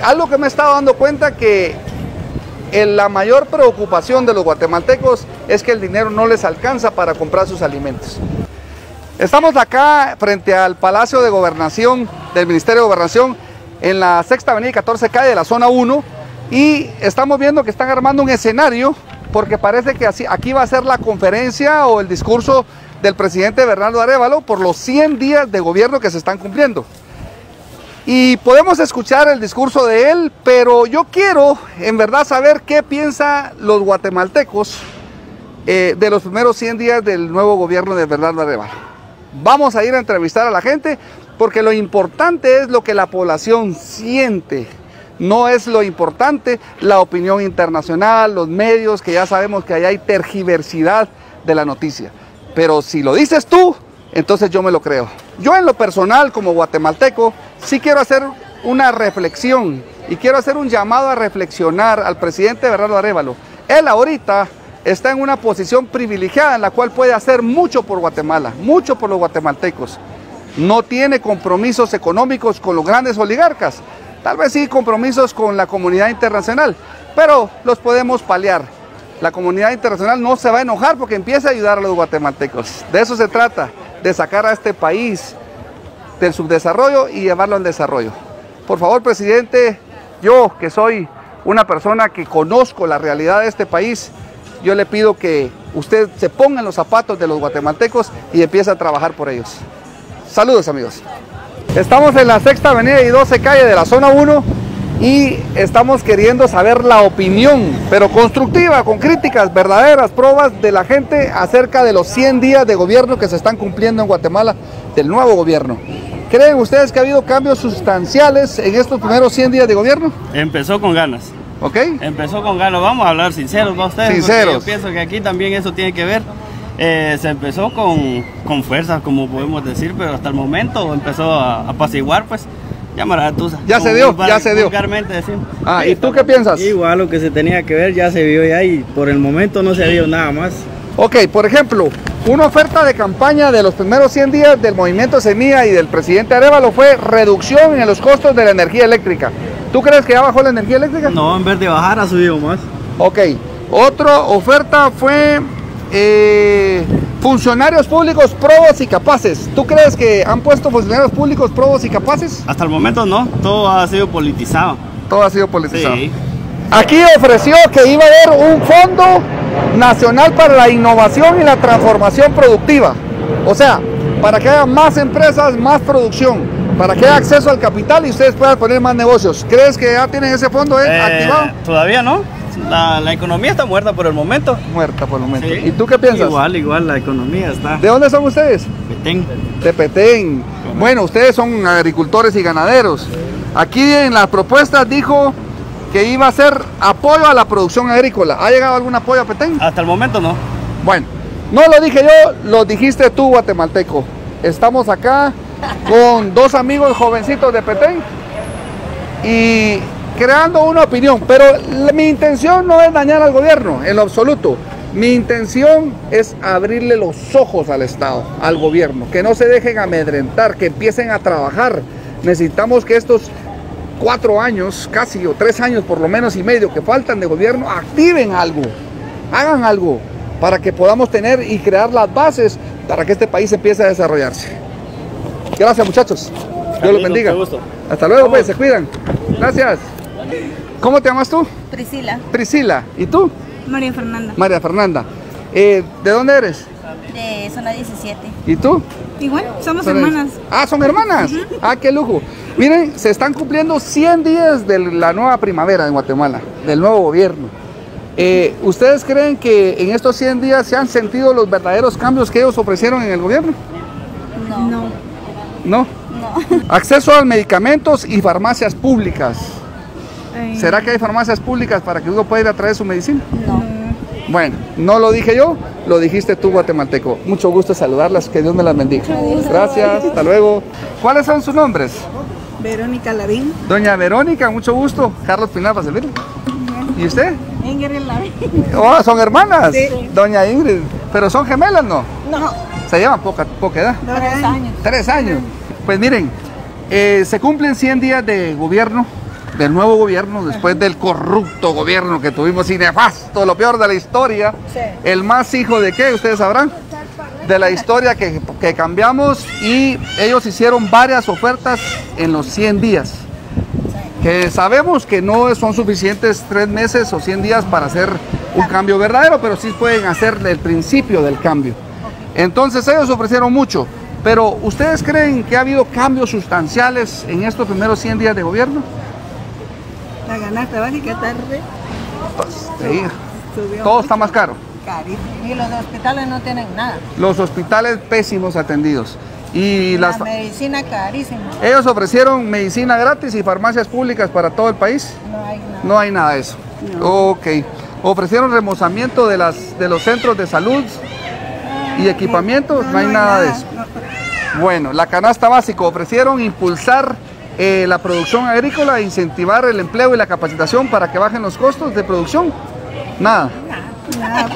algo que me he estado dando cuenta que la mayor preocupación de los guatemaltecos es que el dinero no les alcanza para comprar sus alimentos. Estamos acá frente al Palacio de Gobernación del Ministerio de Gobernación en la 6ª Avenida y 14 Calle de la Zona 1 y estamos viendo que están armando un escenario porque parece que aquí va a ser la conferencia o el discurso del presidente Bernardo Arévalo por los 100 días de gobierno que se están cumpliendo. Y podemos escuchar el discurso de él, pero yo quiero en verdad saber qué piensan los guatemaltecos de los primeros 100 días del nuevo gobierno de Bernardo Arévalo. Vamos a ir a entrevistar a la gente porque lo importante es lo que la población siente. No es lo importante la opinión internacional, los medios, que ya sabemos que allá hay tergiversidad de la noticia. Pero si lo dices tú, entonces yo me lo creo. Yo en lo personal, como guatemalteco, sí quiero hacer una reflexión y quiero hacer un llamado a reflexionar al presidente Bernardo Arévalo. Él ahorita está en una posición privilegiada en la cual puede hacer mucho por Guatemala, mucho por los guatemaltecos. No tiene compromisos económicos con los grandes oligarcas, tal vez sí compromisos con la comunidad internacional, pero los podemos paliar. La comunidad internacional no se va a enojar porque empieza a ayudar a los guatemaltecos. De eso se trata, de sacar a este país del subdesarrollo y llevarlo al desarrollo. Por favor, presidente, yo que soy una persona que conozco la realidad de este país, yo le pido que usted se ponga en los zapatos de los guatemaltecos y empiece a trabajar por ellos. Saludos, amigos. Estamos en la 6ª Avenida y 12 Calle de la Zona 1 y estamos queriendo saber la opinión, pero constructiva, con críticas, verdaderas pruebas de la gente acerca de los 100 días de gobierno que se están cumpliendo en Guatemala, del nuevo gobierno. ¿Creen ustedes que ha habido cambios sustanciales en estos primeros 100 días de gobierno? Empezó con ganas. ¿Ok? Empezó con ganas, vamos a hablar sinceros, ¿va ustedes? Sinceros. Yo pienso que aquí también eso tiene que ver. Se empezó con fuerzas, como podemos decir, pero hasta el momento empezó a apaciguar, pues. Ya maratusa. Ya se dio, ya se dio. Vulgarmente decimos. Ah, ¿y tú qué piensas? Igual lo que se tenía que ver ya se vio ya y por el momento no se vio nada más. Ok, por ejemplo, una oferta de campaña de los primeros 100 días del Movimiento Semilla y del presidente Arévalo fue reducción en los costos de la energía eléctrica. ¿Tú crees que ya bajó la energía eléctrica? No, en vez de bajar ha subido más. Ok, otra oferta fue funcionarios públicos probos y capaces. ¿Tú crees que han puesto funcionarios públicos probos y capaces? Hasta el momento no, todo ha sido politizado. Todo ha sido politizado. Sí. Aquí ofreció que iba a haber un fondo nacional para la innovación y la transformación productiva. O sea, para que haya más empresas, más producción, para que haya acceso al capital y ustedes puedan poner más negocios. ¿Crees que ya tienen ese fondo activado? Todavía no. La economía está muerta por el momento. Muerta por el momento. Sí. ¿Y tú qué piensas? Igual, la economía está. ¿De dónde son ustedes? Petén. De Petén. Bueno, ustedes son agricultores y ganaderos. Aquí en las propuestas dijo que iba a ser apoyo a la producción agrícola. ¿Ha llegado algún apoyo a Petén? Hasta el momento no. Bueno, no lo dije yo, lo dijiste tú, guatemalteco. Estamos acá con dos amigos jovencitos de Petén y creando una opinión, pero mi intención no es dañar al gobierno, en lo absoluto. Mi intención es abrirle los ojos al Estado, al gobierno, que no se dejen amedrentar, que empiecen a trabajar. Necesitamos que estos 4 años, casi, o 3 años por lo menos y medio que faltan de gobierno, activen algo, hagan algo, para que podamos tener y crear las bases para que este país empiece a desarrollarse. Gracias, muchachos. Dios los bendiga. Hasta luego, pues, se cuidan. Gracias. ¿Cómo te llamas tú? Priscila. Priscila. ¿Y tú? María Fernanda. María Fernanda. ¿De dónde eres? De zona 17. ¿Y tú? Igual, somos hermanas. Ah, ¿son hermanas? Ah, qué lujo. Miren, se están cumpliendo 100 días de la nueva primavera en Guatemala, del nuevo gobierno. ¿Ustedes creen que en estos 100 días se han sentido los verdaderos cambios que ellos ofrecieron en el gobierno? No. No. ¿No? No. Acceso a medicamentos y farmacias públicas. ¿Será que hay farmacias públicas para que uno pueda ir a traer su medicina? No. Bueno, no lo dije yo, lo dijiste tú, guatemalteco. Mucho gusto saludarlas, que Dios me las bendiga. Gracias, hasta luego. ¿Cuáles son sus nombres? Verónica Lavín. Doña Verónica, mucho gusto. Carlos Pinar, para servirle. ¿Y usted? Ingrid Lavín. Oh, ¿son hermanas? Sí. Doña Ingrid. ¿Pero son gemelas, no? No. Se llevan poca edad. 3 años. 3 años. Pues miren, se cumplen 100 días de gobierno del nuevo gobierno, después del corrupto gobierno que tuvimos y nefasto, lo peor de la historia, Sí. el más hijo de qué, ustedes sabrán, de la historia que cambiamos, y ellos hicieron varias ofertas en los 100 días, que sabemos que no son suficientes 3 meses o 100 días para hacer un cambio verdadero, pero sí pueden hacer el principio del cambio. Entonces ellos ofrecieron mucho, pero ¿ustedes creen que ha habido cambios sustanciales en estos primeros 100 días de gobierno? La canasta básica tarde Pues, sí, subió todo mucho. está más caro. Carísimo. Y los hospitales no tienen nada. Los hospitales pésimos atendidos. Y La medicina carísima. ellos ofrecieron medicina gratis y farmacias públicas para todo el país. No hay nada. No hay nada de eso. Ok. Ofrecieron remozamiento de los centros de salud y equipamientos. No hay nada de eso. No. Bueno, la canasta básica ofrecieron impulsar la producción agrícola, incentivar el empleo y la capacitación para que bajen los costos de producción. Nada. Nada.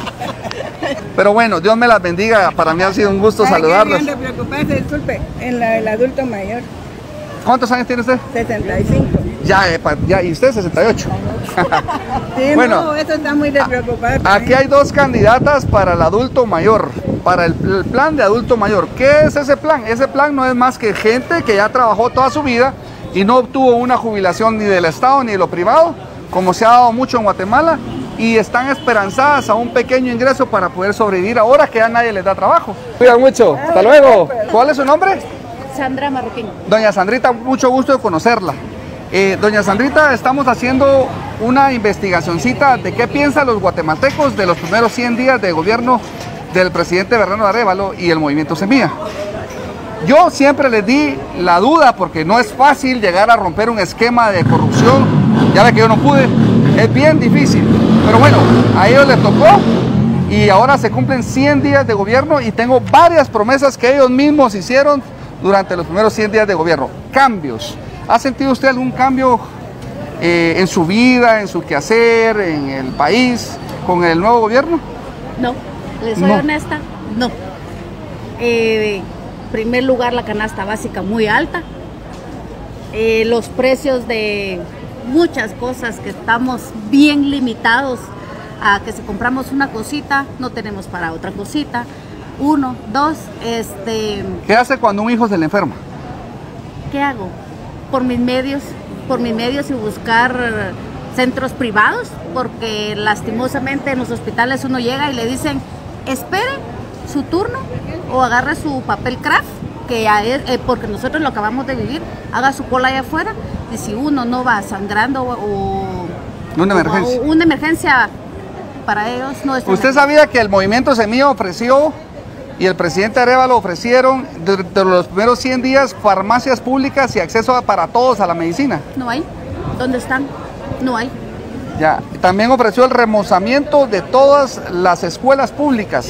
Pero bueno, Dios me las bendiga. Para mí ha sido un gusto ¿Sabe qué saludarlos. deberían de preocuparse? Disculpe, en la del adulto mayor, ¿Cuántos años tiene usted? 65. Ya, y usted 68. Sí, Bueno, no, eso está muy de preocupar. Aquí hay 2 candidatas para el adulto mayor, para el plan de adulto mayor. ¿Qué es ese plan? Ese plan no es más que gente que ya trabajó toda su vida y no obtuvo una jubilación ni del Estado ni de lo privado, como se ha dado mucho en Guatemala, y están esperanzadas a un pequeño ingreso para poder sobrevivir ahora que ya nadie les da trabajo. Cuidan mucho. Hasta luego. ¿Cuál es su nombre? Sandra Marroquín. Doña Sandrita, mucho gusto de conocerla. Doña Sandrita, estamos haciendo una investigacioncita de qué piensan los guatemaltecos de los primeros 100 días de gobierno del presidente Bernardo Arévalo y el Movimiento Semilla. Yo siempre les di la duda porque no es fácil llegar a romper un esquema de corrupción. Ya ve que yo no pude, es bien difícil. Pero bueno, a ellos les tocó y ahora se cumplen 100 días de gobierno y tengo varias promesas que ellos mismos hicieron durante los primeros 100 días de gobierno. Cambios. ¿Ha sentido usted algún cambio en su vida, en su quehacer, en el país, con el nuevo gobierno? No, les soy honesta, no. En primer lugar, la canasta básica muy alta. Los precios de muchas cosas que estamos bien limitados a que si compramos una cosita, no tenemos para otra cosita. 1, 2, ¿Qué hace cuando un hijo se le enferma? ¿qué hago? Por mis medios y buscar centros privados, porque lastimosamente en los hospitales uno llega y le dicen, espere su turno o agarre su papel craft, que ya es, porque nosotros lo acabamos de vivir, haga su cola allá afuera, y si uno no va sangrando o una emergencia para ellos no es. ¿Usted sabía que el Movimiento Semilla ofreció y el presidente Arévalo ofrecieron de los primeros 100 días farmacias públicas y acceso para todos a la medicina? No hay. ¿Dónde están? No hay. Ya, también ofreció el remozamiento de todas las escuelas públicas.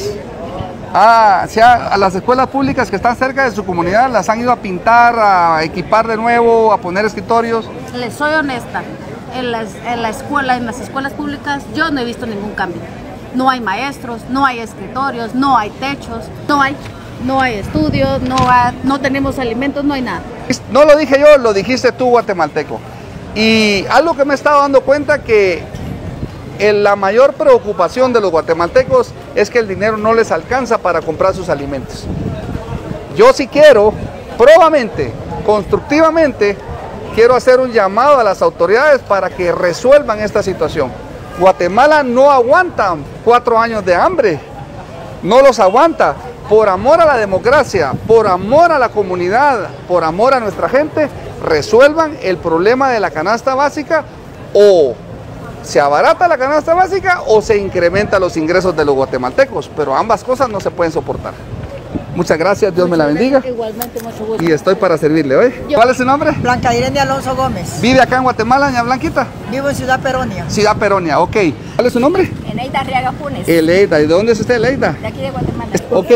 A las escuelas públicas que están cerca de su comunidad las han ido a pintar, a equipar de nuevo, a poner escritorios. Les soy honesta, en las escuelas públicas yo no he visto ningún cambio. No hay maestros, no hay escritorios, no hay techos, no hay estudios, no tenemos alimentos, no hay nada. No lo dije yo, lo dijiste tú, guatemalteco. Y algo que me he estado dando cuenta que la mayor preocupación de los guatemaltecos es que el dinero no les alcanza para comprar sus alimentos. Yo sí quiero, probablemente, constructivamente, quiero hacer un llamado a las autoridades para que resuelvan esta situación. Guatemala no aguanta 4 años de hambre, no los aguanta. Por amor a la democracia, por amor a la comunidad, por amor a nuestra gente, resuelvan el problema de la canasta básica, o se abarata la canasta básica o se incrementan los ingresos de los guatemaltecos, pero ambas cosas no se pueden soportar. Muchas gracias, Dios me la bendiga. Igualmente, mucho gusto. Y estoy para servirle hoy. ¿Cuál es su nombre? Blanca Irene Alonso Gómez. ¿Vive acá en Guatemala, doña Blanquita? Vivo en Ciudad Peronia. Ciudad Peronia, ok. ¿Cuál es su nombre? Eneida Arriaga Funes. Eleida. ¿Y de dónde es usted, Eleida? De aquí de Guatemala. Ok.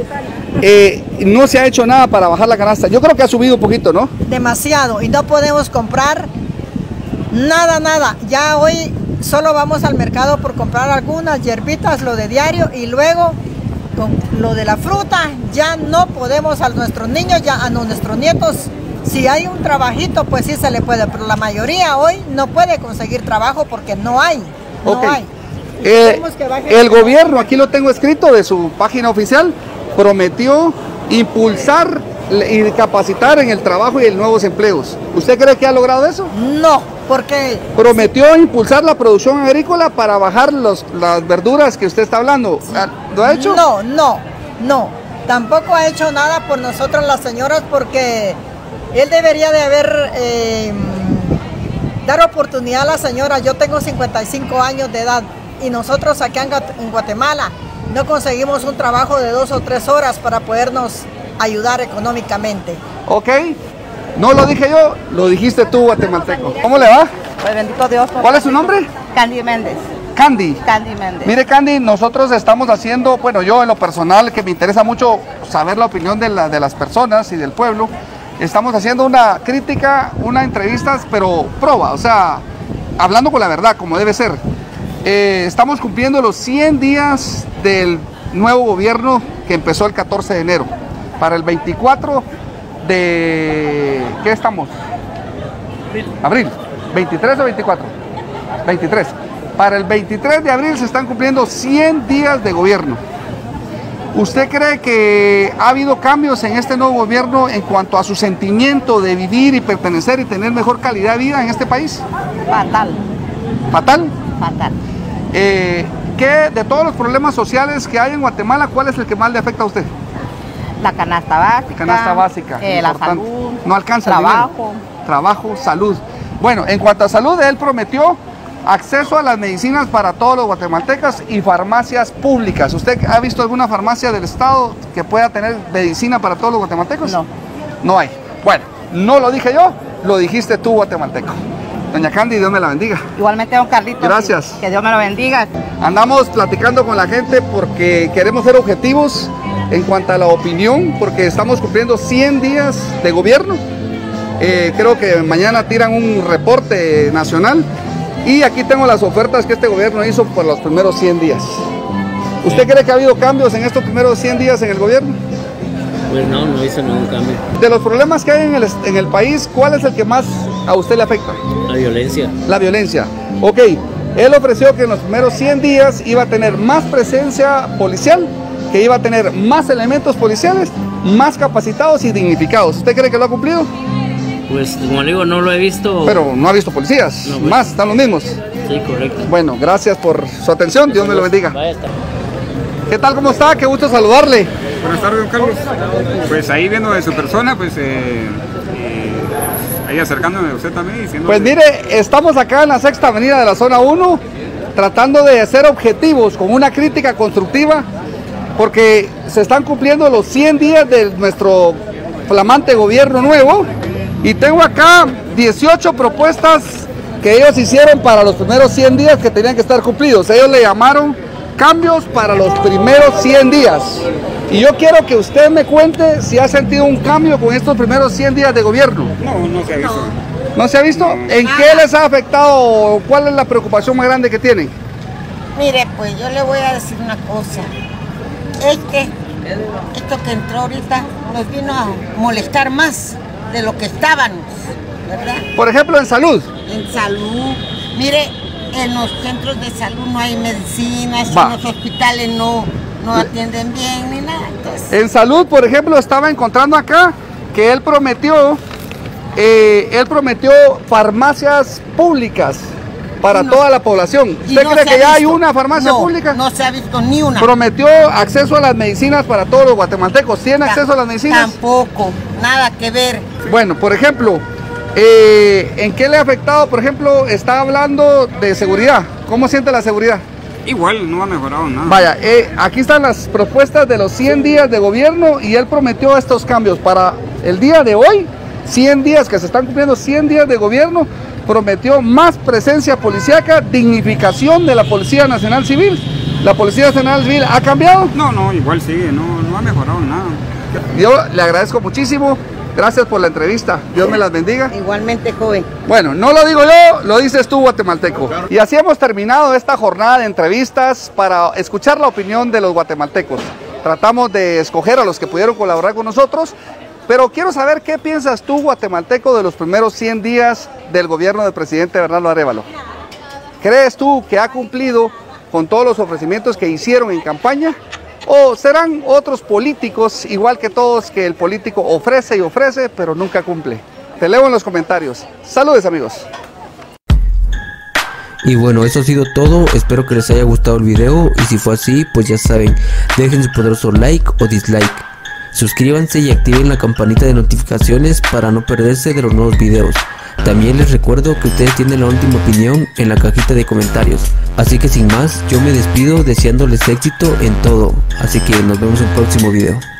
No se ha hecho nada para bajar la canasta. Yo creo que ha subido un poquito, ¿no? Demasiado. Y no podemos comprar nada. Ya hoy solo vamos al mercado por comprar algunas hierbitas, lo de diario, y luego con lo de la fruta ya no podemos a nuestros niños, ya a nuestros nietos Si hay un trabajito, pues sí se le puede, pero la mayoría hoy no puede conseguir trabajo porque no hay. No Ok. hay. Queremos que baje El gobierno, aquí lo tengo escrito de su página oficial, prometió impulsar y capacitar en el trabajo y en nuevos empleos. ¿Usted cree que ha logrado eso? No, porque Prometió impulsar la producción agrícola para bajar las verduras que usted está hablando. ¿Lo ha hecho? No. Tampoco ha hecho nada por nosotros las señoras porque él debería de haber dar oportunidad a la señora. Yo tengo 55 años de edad y nosotros acá en Guatemala no conseguimos un trabajo de 2 o 3 horas para podernos ayudar económicamente. Ok. No lo dije yo, lo dijiste tú, guatemalteco. ¿Cómo le va? Pues bendito Dios. ¿Cuál es su nombre? Candy Méndez. Candy. Candy Méndez. Mire, Candy, nosotros estamos haciendo, bueno, yo en lo personal, que me interesa mucho saber la opinión de las personas y del pueblo, estamos haciendo una crítica, una entrevista, pero proba, o sea, hablando con la verdad, como debe ser. Estamos cumpliendo los 100 días del nuevo gobierno que empezó el 14 de enero. Para el 24 de... ¿qué estamos? Abril. ¿23 o 24? 23. Para el 23 de abril se están cumpliendo 100 días de gobierno. ¿Usted cree que ha habido cambios en este nuevo gobierno en cuanto a su sentimiento de vivir y pertenecer y tener mejor calidad de vida en este país? Fatal. ¿Fatal? Fatal. ¿Qué de todos los problemas sociales que hay en Guatemala, cuál es el que más le afecta a usted? La canasta básica. Canasta básica. La importante. salud. No alcanza el trabajo. dinero. Trabajo, salud. Bueno, en cuanto a salud, él prometió acceso a las medicinas para todos los guatemaltecos y farmacias públicas. ¿Usted ha visto alguna farmacia del Estado que pueda tener medicina para todos los guatemaltecos? No. No hay. Bueno, no lo dije yo, lo dijiste tú, guatemalteco. Doña Candy, Dios me la bendiga. Igualmente, don Carlitos. Gracias. Que Dios me lo bendiga. Andamos platicando con la gente porque queremos ser objetivos en cuanto a la opinión, porque estamos cumpliendo 100 días de gobierno. Creo que mañana tiran un reporte nacional y aquí tengo las ofertas que este gobierno hizo por los primeros 100 días. ¿Usted cree que ha habido cambios en estos primeros 100 días en el gobierno? Pues no hizo ningún cambio. De los problemas que hay en el país, ¿cuál es el que más a usted le afecta? La violencia. La violencia. Ok, él ofreció que en los primeros 100 días iba a tener más presencia policial, que iba a tener más elementos policiales, más capacitados y dignificados. ¿Usted cree que lo ha cumplido? Pues como le digo, no lo he visto. Pero no ha visto policías, No, pues. más, están los mismos. Sí, correcto. Bueno, gracias por su atención, Dios me lo bendiga. Vaya, está. ¿Qué tal, cómo está? Qué gusto saludarle. Buenas tardes, don Carlos. Pues ahí viendo de su persona, pues ahí acercándome a usted también. Diciendo Pues mire, estamos acá en la Sexta Avenida de la Zona 1, tratando de ser objetivos con una crítica constructiva, porque se están cumpliendo los 100 días de nuestro flamante gobierno nuevo, y tengo acá 18 propuestas que ellos hicieron para los primeros 100 días que tenían que estar cumplidos. Ellos le llamaron cambios para los primeros 100 días. Y yo quiero que usted me cuente si ha sentido un cambio con estos primeros 100 días de gobierno. no se ha visto. ¿No se ha visto? ¿En qué les ha afectado? ¿Cuál es la preocupación más grande que tienen? Mire, pues yo le voy a decir una cosa. Es que esto que entró ahorita nos vino a molestar más de lo que estábamos, ¿verdad? Por ejemplo, en salud. En salud. Mire, en los centros de salud no hay medicinas, Va. en los hospitales no atienden bien ni nada. Entonces, En salud, por ejemplo, estaba encontrando acá que él prometió farmacias públicas para No. toda la población. y ¿Usted no cree se que ha ya hay visto. una farmacia No, pública? No se ha visto ni una. Prometió acceso a las medicinas para todos los guatemaltecos. ¿Tienen acceso a las medicinas? Tampoco, nada que ver. Bueno, por ejemplo, ¿en qué le ha afectado? Por ejemplo, está hablando de seguridad. ¿Cómo siente la seguridad? Igual no ha mejorado nada. Vaya, aquí están las propuestas de los 100 días de gobierno y él prometió estos cambios para el día de hoy, 100 días que se están cumpliendo, 100 días de gobierno, prometió más presencia policíaca, dignificación de la Policía Nacional Civil. ¿La Policía Nacional Civil ha cambiado? No, igual sigue, no ha mejorado nada. Yo le agradezco muchísimo, gracias por la entrevista, Dios me las bendiga. Igualmente, joven. Bueno, no lo digo yo, lo dices tú, guatemalteco. Y así hemos terminado esta jornada de entrevistas para escuchar la opinión de los guatemaltecos. Tratamos de escoger a los que pudieron colaborar con nosotros Pero quiero saber qué piensas tú, guatemalteco, de los primeros 100 días del gobierno del presidente Bernardo Arévalo. ¿Crees tú que ha cumplido con todos los ofrecimientos que hicieron en campaña? ¿O serán otros políticos, igual que todos, que el político ofrece y ofrece, pero nunca cumple? Te leo en los comentarios. Saludos, amigos. Y bueno, eso ha sido todo, espero que les haya gustado el video y si fue así, pues ya saben, dejen su poderoso like o dislike. Suscríbanse y activen la campanita de notificaciones para no perderse de los nuevos videos. También les recuerdo que ustedes tienen la última opinión en la cajita de comentarios. Así que sin más, yo me despido deseándoles éxito en todo. Así que nos vemos en el próximo video.